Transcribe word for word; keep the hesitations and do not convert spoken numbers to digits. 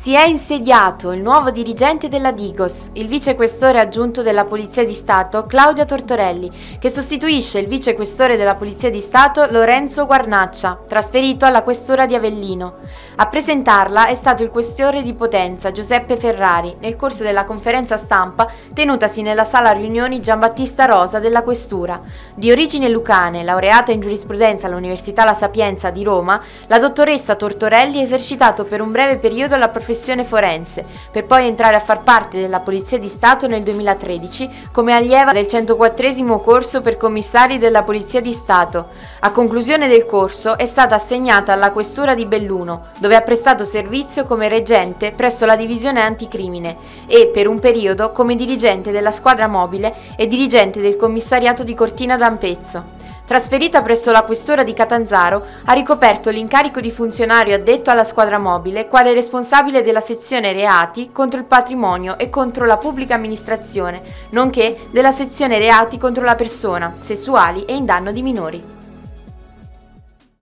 Si è insediato il nuovo dirigente della Digos, il vicequestore aggiunto della Polizia di Stato Claudia Tortorelli, che sostituisce il vicequestore della Polizia di Stato Lorenzo Guarnaccia, trasferito alla questura di Avellino. A presentarla è stato il questore di Potenza Giuseppe Ferrari nel corso della conferenza stampa tenutasi nella sala riunioni Giambattista Rosa della questura. Di origini lucane, laureata in giurisprudenza all'Università La Sapienza di Roma, la dottoressa Tortorelli ha esercitato per un breve periodo la professione forense, per poi entrare a far parte della Polizia di Stato nel duemilatredici come allieva del centoquattresimo corso per commissari della Polizia di Stato. A conclusione del corso è stata assegnata alla questura di Belluno, dove ha prestato servizio come reggente presso la divisione anticrimine e, per un periodo, come dirigente della squadra mobile e dirigente del commissariato di Cortina d'Ampezzo. Trasferita presso la questura di Catanzaro, ha ricoperto l'incarico di funzionario addetto alla squadra mobile quale responsabile della sezione reati contro il patrimonio e contro la pubblica amministrazione, nonché della sezione reati contro la persona, sessuali e in danno di minori.